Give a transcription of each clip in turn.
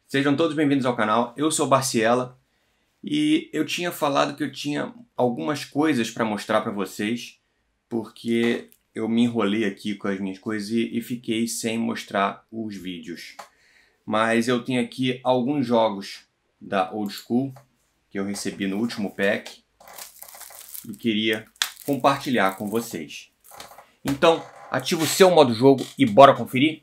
Sejam todos bem-vindos ao canal, eu sou o Barciela e eu tinha falado que eu tinha algumas coisas para mostrar para vocês porque eu me enrolei aqui com as minhas coisas e fiquei sem mostrar os vídeos. Mas eu tenho aqui alguns jogos da Old School que eu recebi no último pack e queria compartilhar com vocês. Então, ativa o seu modo jogo e bora conferir?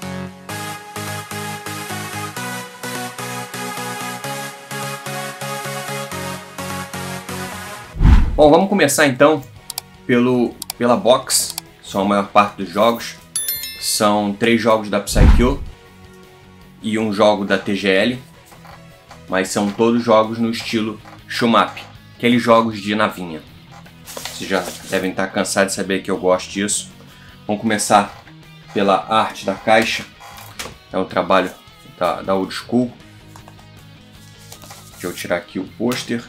Bom, vamos começar então pela box. São a maior parte dos jogos. São 3 jogos da Psikyo e um jogo da TGL. Mas são todos jogos no estilo shmup, aqueles jogos de navinha. Vocês já devem estar cansados de saber que eu gosto disso. Vamos começar pela arte da caixa. É um trabalho da Old School. Deixa eu tirar aqui o pôster.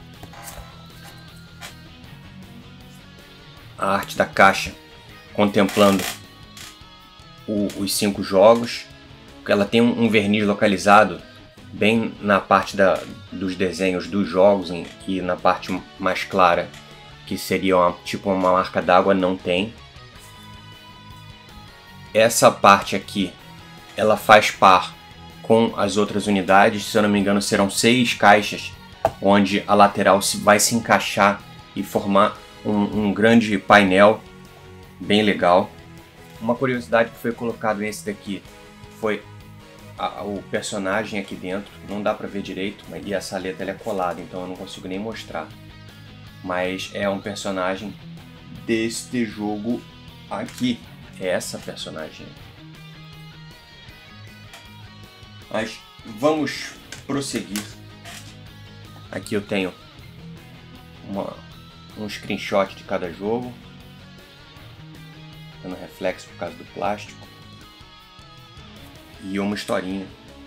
A arte da caixa contemplando os 5 jogos. Ela tem um verniz localizado bem na parte dos desenhos dos jogos e na parte mais clara, que seria tipo uma marca d'água, não tem. Essa parte aqui ela faz par com as outras unidades, se eu não me engano serão 6 caixas, onde a lateral vai se encaixar e formar um grande painel bem legal. Uma curiosidade que foi colocado nesse daqui foi o personagem aqui dentro. Não dá pra ver direito, e essa letra ela é colada, então eu não consigo nem mostrar. Mas é um personagem deste jogo aqui. É essa personagem. Mas vamos prosseguir. Aqui eu tenho um screenshot de cada jogo, dando reflexo por causa do plástico, e uma historinha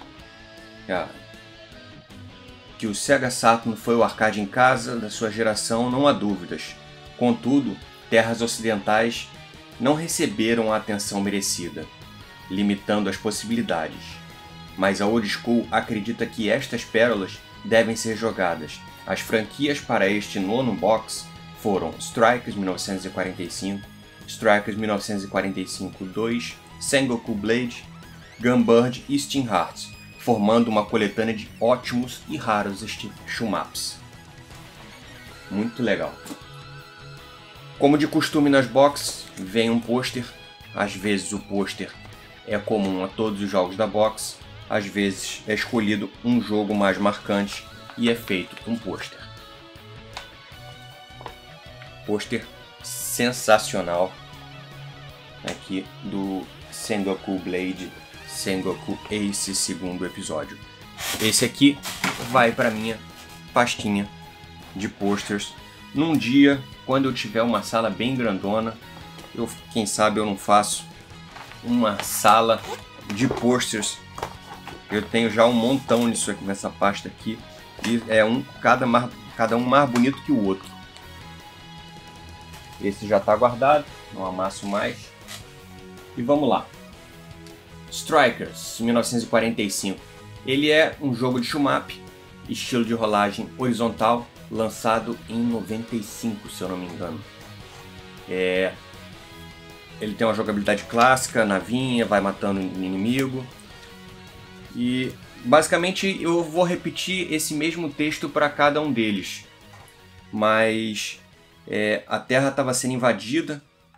que o Sega Saturn foi o arcade em casa da sua geração, não há dúvidas. Contudo, terras ocidentais não receberam a atenção merecida, limitando as possibilidades. Mas a Old School acredita que estas pérolas devem ser jogadas. As franquias para este nono box foram Strikers 1945, Strikers 1945-2, Sengoku Blade, Gunbird e Steam Hearts, formando uma coletânea de ótimos e raros shmups. Muito legal. Como de costume nas boxes, vem um pôster. Às vezes o pôster é comum a todos os jogos da box, às vezes é escolhido um jogo mais marcante e é feito um pôster. Pôster sensacional aqui do Sengoku Blade, Sengoku Ace segundo episódio. Esse aqui vai para minha pastinha de posters. Num dia, quando eu tiver uma sala bem grandona, quem sabe eu não faço uma sala de posters. Eu tenho já um montão nisso aqui, nessa pasta aqui, e é cada um mais bonito que o outro. Esse já está guardado, não amasso mais. E vamos lá. Strikers 1945. Ele é um jogo de shmup, estilo de rolagem horizontal, lançado em 95, se eu não me engano. Ele tem uma jogabilidade clássica, navinha, vai matando o inimigo. E basicamente eu vou repetir esse mesmo texto para cada um deles. Mas a Terra estava sendo invadida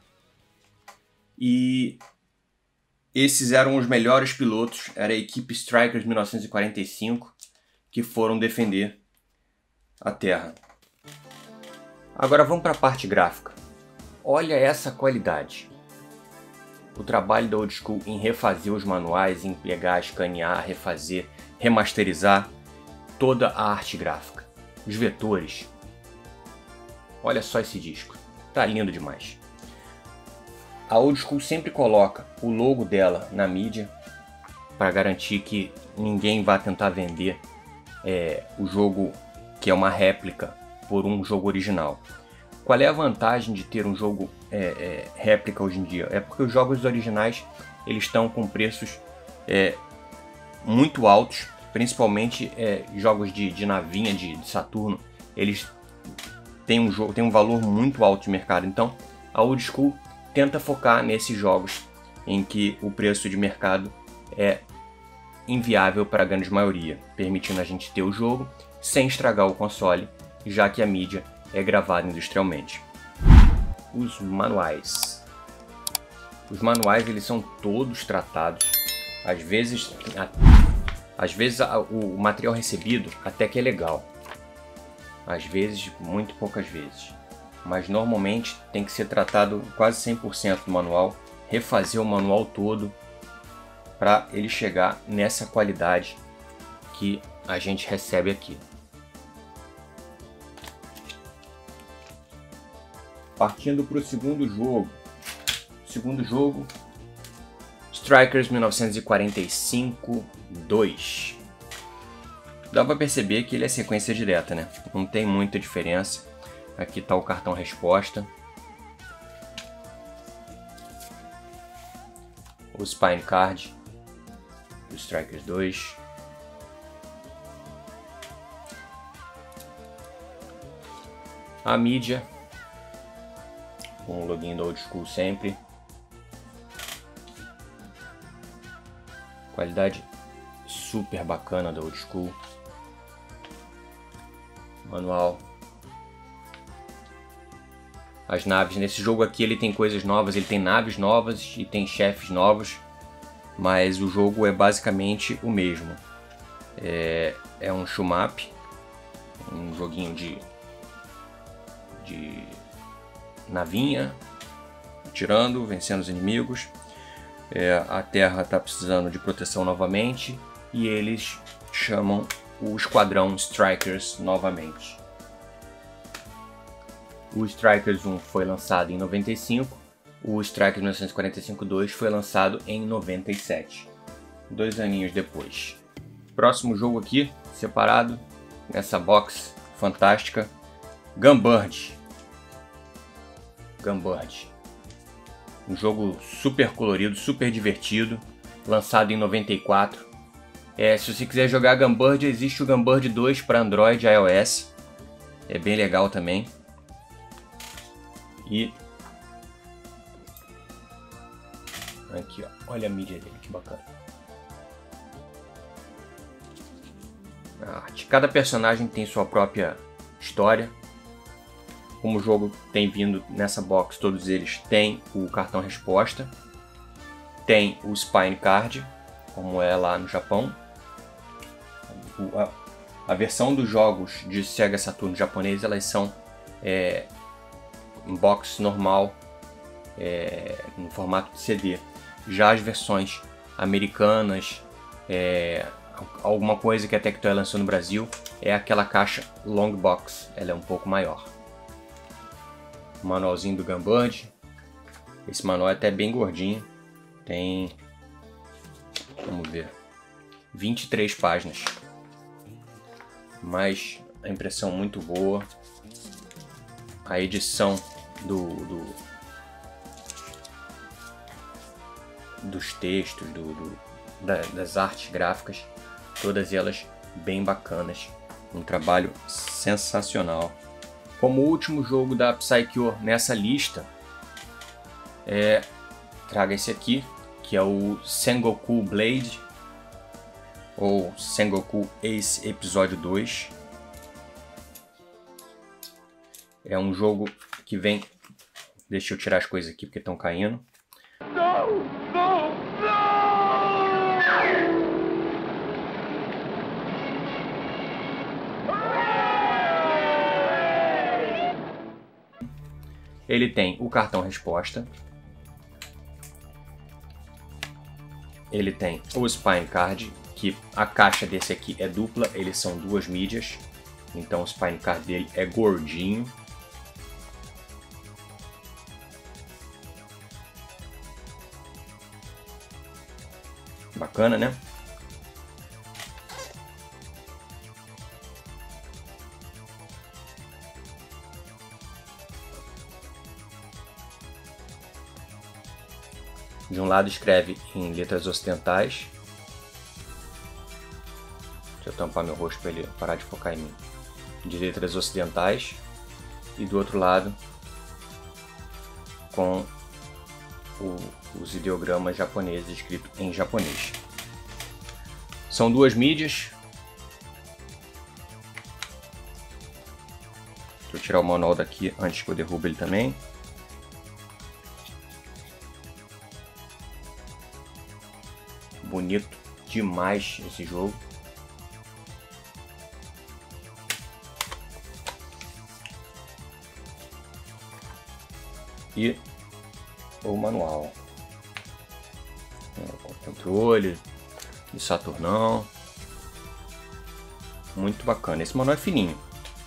e esses eram os melhores pilotos. Era a equipe Strikers 1945 que foram defender a Terra. Agora vamos para a parte gráfica. Olha essa qualidade. O trabalho da Old School em refazer os manuais, em pegar, escanear, refazer, remasterizar toda a arte gráfica. Os vetores. Olha só esse disco. Tá lindo demais. A Old School sempre coloca o logo dela na mídia para garantir que ninguém vá tentar vender o jogo que é uma réplica por um jogo original. Qual é a vantagem de ter um jogo réplica hoje em dia? É porque os jogos originais eles estão com preços muito altos principalmente jogos de navinha de Saturno, eles têm um valor muito alto de mercado. Então a Old School tenta focar nesses jogos em que o preço de mercado é inviável para a grande maioria, permitindo a gente ter o jogo sem estragar o console, já que a mídia é gravada industrialmente. Os manuais. Os manuais eles são todos tratados. Às vezes o material recebido até que é legal. Às vezes, muito poucas vezes. Mas normalmente tem que ser tratado quase 100% do manual, refazer o manual todo para ele chegar nessa qualidade que a gente recebe aqui. Partindo para o segundo jogo, Strikers 1945-2. Dá para perceber que ele é sequência direta, né? Não tem muita diferença. Aqui está o cartão resposta. O Spine Card do Strikers 2. A mídia com o login do Old School sempre. Qualidade super bacana da Old School. Manual. As naves, nesse jogo aqui ele tem coisas novas, ele tem naves novas e tem chefes novos, mas o jogo é basicamente o mesmo. É um shoot 'em up, um joguinho de navinha, atirando, vencendo os inimigos. A Terra está precisando de proteção novamente e eles chamam o Esquadrão Strikers novamente. O Strikers 1 foi lançado em 95, o Strikers 1945-2 foi lançado em 97, 2 aninhos depois. Próximo jogo aqui, separado, nessa box fantástica, Gunbird. Um jogo super colorido, super divertido, lançado em 94. Se você quiser jogar Gunbird, existe o Gunbird 2 para Android e iOS. É bem legal também. E aqui, ó, olha a mídia dele, que bacana. A arte. Cada personagem tem sua própria história. Como o jogo tem vindo nessa box, todos eles têm o cartão resposta, tem o Spine Card, como é lá no Japão. A versão dos jogos de Sega Saturn japonês, elas são em box normal, no formato de CD. Já as versões americanas, alguma coisa que a Tectoy lançou no Brasil, é aquela caixa long box, ela é um pouco maior. O manualzinho do Gunbird. Esse manual é até bem gordinho. Tem, vamos ver, 23 páginas. Mas a impressão muito boa. A edição dos textos, das artes gráficas, todas elas bem bacanas. Um trabalho sensacional. Como último jogo da Psicore nessa lista, traga esse aqui, que é o Sengoku Blade, ou Sengoku Ace Episódio 2. É um jogo que vem... Deixa eu tirar as coisas aqui porque estão caindo. Não, não, não! Ele tem o cartão resposta. Ele tem o Spine Card, que a caixa desse aqui é dupla, eles são 2 mídias. Então o Spine Card dele é gordinho. Bacana, né? De um lado escreve em letras ocidentais Deixa eu tampar meu rosto para ele parar de focar em mim. De letras ocidentais. E do outro lado com os ideogramas japoneses escritos em japonês. São duas mídias. Deixa eu tirar o manual daqui antes que eu derrube ele também. Bonito demais esse jogo. E o manual. O controle de Saturnão. Muito bacana. Esse manual é fininho.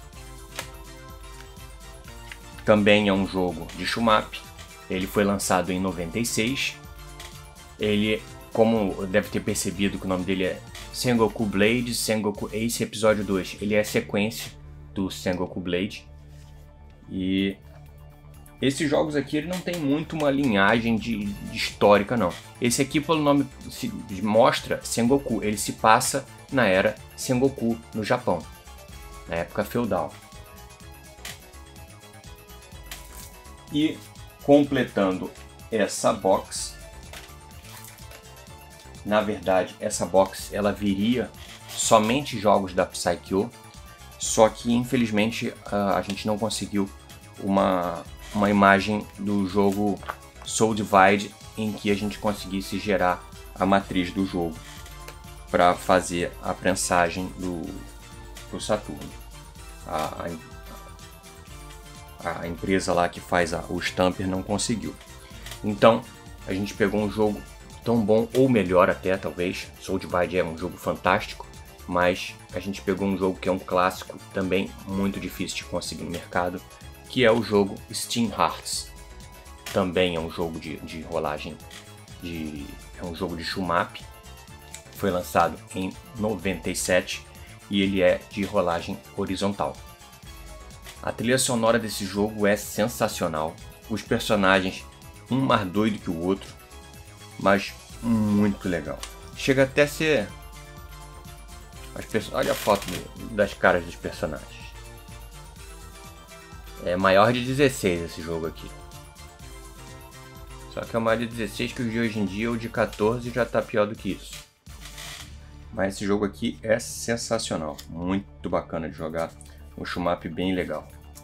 Também é um jogo de shmup. Ele foi lançado em 96. Ele, como deve ter percebido que o nome dele é Sengoku Blade, Sengoku Ace Episódio 2. Ele é a sequência do Sengoku Blade. E esses jogos aqui ele não tem muito uma linhagem de histórica não. Esse aqui pelo nome se mostra Sengoku, ele se passa na era Sengoku no Japão, na época feudal. E completando essa box, na verdade essa box ela viria somente jogos da Psaikyo, só que infelizmente a gente não conseguiu uma imagem do jogo Soul Divide em que a gente conseguisse gerar a matriz do jogo para fazer a prensagem do Saturno. A empresa lá que faz o stamper não conseguiu. Então a gente pegou um jogo tão bom, ou melhor até talvez. Soul Divide é um jogo fantástico, mas a gente pegou um jogo que é um clássico também muito difícil de conseguir no mercado, que é o jogo Steam Hearts. Também é um jogo de rolagem, é um jogo de shmup. Foi lançado em 97 e ele é de rolagem horizontal. A trilha sonora desse jogo é sensacional. Os personagens, um mais doido que o outro, mas muito legal. Chega até a ser... Olha a foto das caras dos personagens. É maior de 16 esse jogo aqui. Só que é o maior de 16 que o de hoje em dia, o de 14 já tá pior do que isso. Mas esse jogo aqui é sensacional. Muito bacana de jogar. Um shmup bem legal.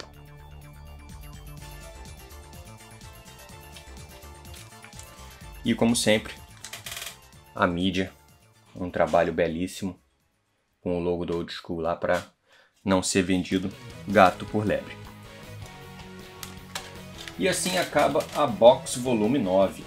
E como sempre, a mídia. Um trabalho belíssimo. Com o logo do Old School lá para não ser vendido gato por lebre. E assim acaba a box volume 9.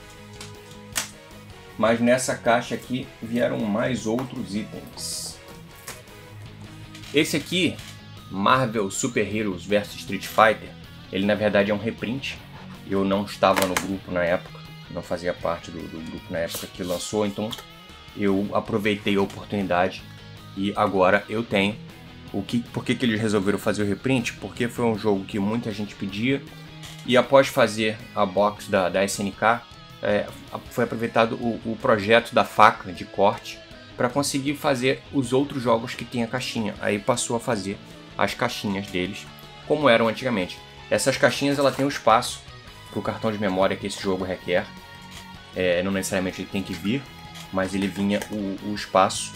Mas nessa caixa aqui vieram mais outros itens. Esse aqui, Marvel Super Heroes vs Street Fighter, ele na verdade é um reprint. Eu não estava no grupo na época, não fazia parte do grupo na época que lançou, então eu aproveitei a oportunidade e agora eu tenho. Por que eles resolveram fazer o reprint? Porque foi um jogo que muita gente pedia. E após fazer a box da SNK, foi aproveitado o projeto da faca de corte para conseguir fazer os outros jogos que tem a caixinha. Aí passou a fazer as caixinhas deles, como eram antigamente. Essas caixinhas ela tem o espaço para o cartão de memória que esse jogo requer. Não necessariamente ele tem que vir, mas ele vinha o espaço.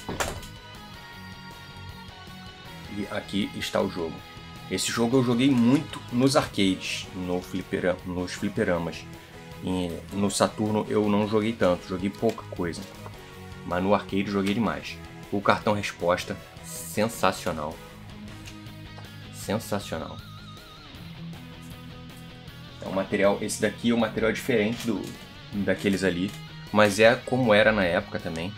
E aqui está o jogo. Esse jogo eu joguei muito nos arcades, nos fliperamas. E no Saturno eu não joguei tanto, joguei pouca coisa. Mas no arcade joguei demais. O cartão resposta, sensacional. Sensacional. É um material, esse daqui é um material diferente daqueles ali. Mas é como era na época também.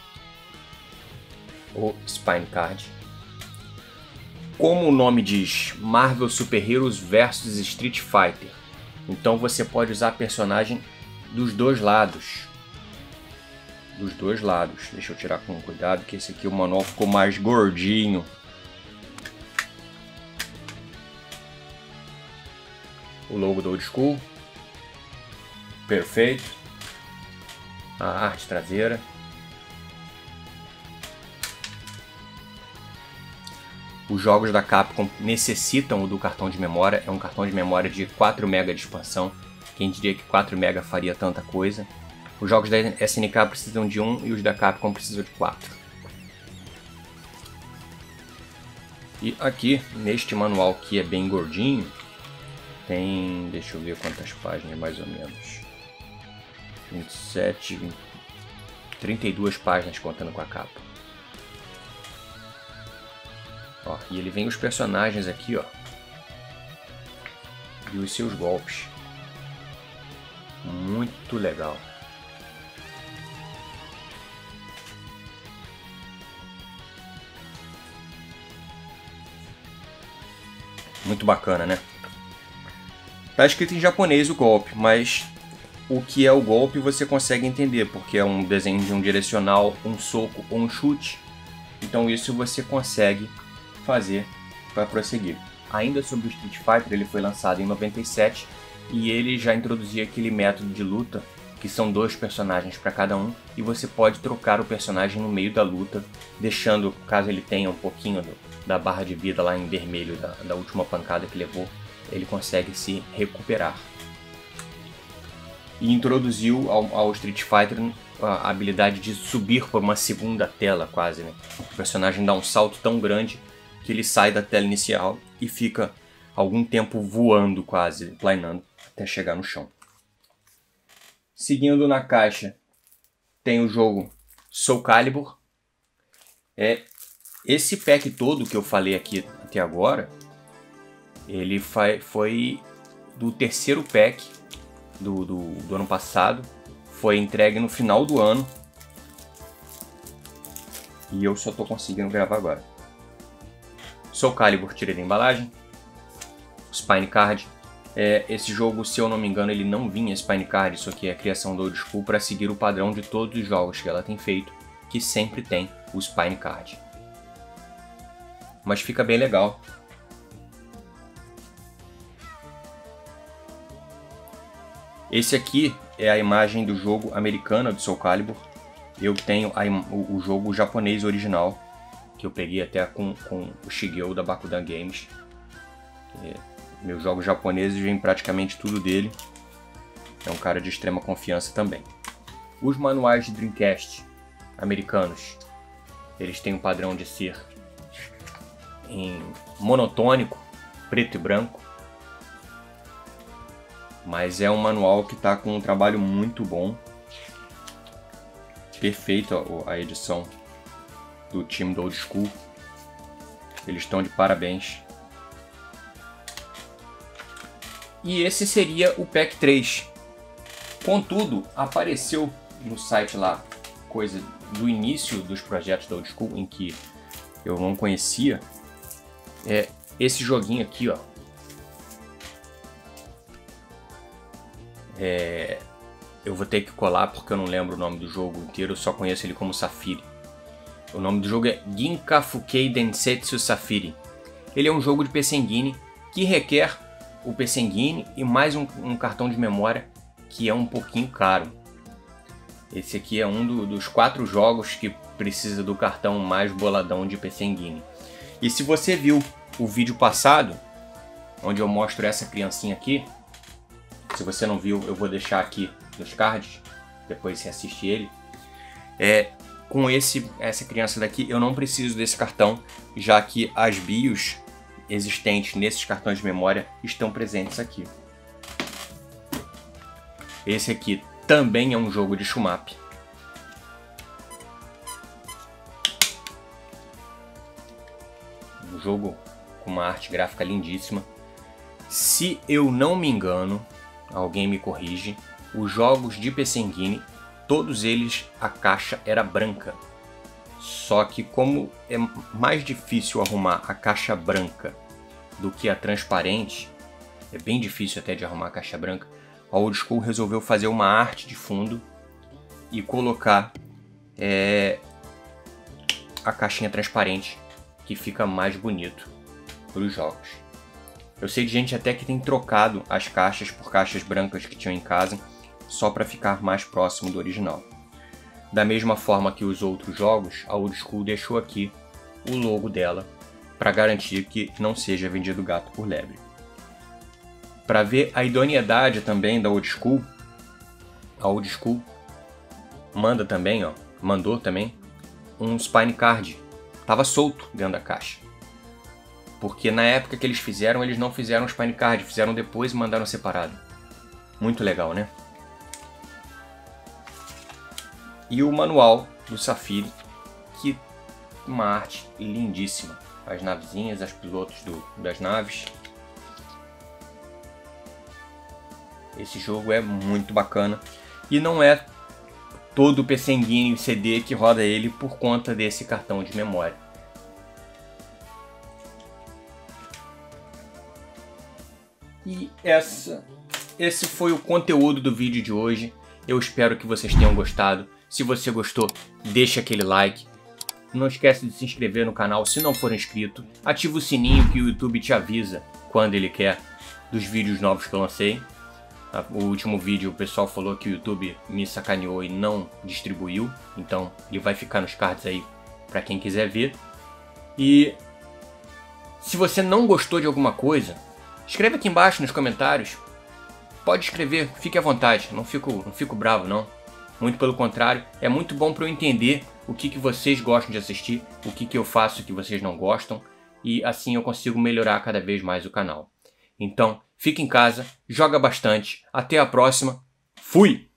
O Spine Card. Como o nome diz, Marvel Super Heroes vs Street Fighter. Então você pode usar personagem dos dois lados. Dos dois lados. Deixa eu tirar com cuidado que esse aqui o manual ficou mais gordinho. O logo do Old School. Perfeito. A arte traseira. Os jogos da Capcom necessitam do cartão de memória, é um cartão de memória de 4 MB de expansão. Quem diria que 4 MB faria tanta coisa? Os jogos da SNK precisam de 1 e os da Capcom precisam de 4. E aqui, neste manual que é bem gordinho, tem, deixa eu ver quantas páginas mais ou menos, 27, 32 páginas contando com a capa. Ó, e ele vem os personagens aqui, ó, e os seus golpes. Muito legal. Muito bacana, né? Tá escrito em japonês o golpe, mas o que é o golpe você consegue entender, porque é um desenho de um direcional, um soco ou um chute. Então isso você consegue fazer para prosseguir. Ainda sobre o Street Fighter, ele foi lançado em 97 e ele já introduzia aquele método de luta, que são 2 personagens para cada um, e você pode trocar o personagem no meio da luta, deixando, caso ele tenha um pouquinho da barra de vida lá em vermelho da última pancada que levou, ele consegue se recuperar. E introduziu ao Street Fighter a habilidade de subir por uma segunda tela quase, né? O personagem dá um salto tão grande que ele sai da tela inicial e fica algum tempo voando quase, planando, até chegar no chão. Seguindo na caixa, tem o jogo Soul Calibur. Esse pack todo que eu falei aqui até agora, ele foi do terceiro pack do ano passado. Foi entregue no final do ano. E eu só estou conseguindo gravar agora. Soul Calibur, tirei da embalagem. Spine Card. Esse jogo, se eu não me engano, ele não vinha Spine Card. Isso aqui é a criação do Old School para seguir o padrão de todos os jogos que ela tem feito, que sempre tem o Spine Card. Mas fica bem legal. Esse aqui é a imagem do jogo americano de Soul Calibur. Eu tenho o jogo japonês original, que eu peguei até com o Shigeo da Bakudan Games. Meus jogos japoneses vêm praticamente tudo dele. É um cara de extrema confiança também. Os manuais de Dreamcast americanos, eles têm um padrão de ser em monotônico, preto e branco. Mas é um manual que está com um trabalho muito bom. Perfeito a edição do time do Old School. Eles estão de parabéns. E esse seria o Pack 3. Contudo, apareceu no site lá coisa do início dos projetos da Old School, em que eu não conhecia. Esse joguinho aqui, ó. Eu vou ter que colar porque eu não lembro o nome do jogo inteiro, eu só conheço ele como Safiri. O nome do jogo é Ginka Fukei Densetsu Safiri. Ele é um jogo de PC Engine que requer o PC Engine e mais um cartão de memória que é um pouquinho caro. Esse aqui é um dos 4 jogos que precisa do cartão mais boladão de PC Engine. E se você viu o vídeo passado, onde eu mostro essa criancinha aqui, se você não viu, eu vou deixar aqui nos cards, depois você assiste ele. Com essa criança daqui, eu não preciso desse cartão, já que as BIOS existentes nesses cartões de memória estão presentes aqui. Esse aqui também é um jogo de shmup. Um jogo com uma arte gráfica lindíssima. Se eu não me engano, alguém me corrige, os jogos de PC Engine, todos eles a caixa era branca. Só que como é mais difícil arrumar a caixa branca do que a transparente, é bem difícil até de arrumar a caixa branca, a Old School resolveu fazer uma arte de fundo e colocar a caixinha transparente, que fica mais bonito para os jogos. Eu sei de gente até que tem trocado as caixas por caixas brancas que tinham em casa, só para ficar mais próximo do original. Da mesma forma que os outros jogos, a Old School deixou aqui o logo dela para garantir que não seja vendido gato por lebre. Para ver a idoneidade também da Old School, a Old School mandou também um Spine Card. Tava solto dentro da caixa. Porque na época que eles não fizeram o Spine Card, fizeram depois e mandaram separado. Muito legal, né? E o manual do Safiri, que uma arte lindíssima. As navezinhas, os pilotos das naves. Esse jogo é muito bacana. E não é todo o PC Engine CD que roda ele por conta desse cartão de memória. E esse foi o conteúdo do vídeo de hoje. Eu espero que vocês tenham gostado. Se você gostou, deixa aquele like. Não esquece de se inscrever no canal se não for inscrito. Ativa o sininho que o YouTube te avisa quando ele quer dos vídeos novos que eu lancei. O último vídeo o pessoal falou que o YouTube me sacaneou e não distribuiu. Então ele vai ficar nos cards aí para quem quiser ver. E se você não gostou de alguma coisa, escreve aqui embaixo nos comentários. Pode escrever, fique à vontade. Não fico bravo não. Muito pelo contrário, é muito bom para eu entender o que vocês gostam de assistir, o que eu faço que vocês não gostam, e assim eu consigo melhorar cada vez mais o canal. Então, fique em casa, joga bastante, até a próxima, fui!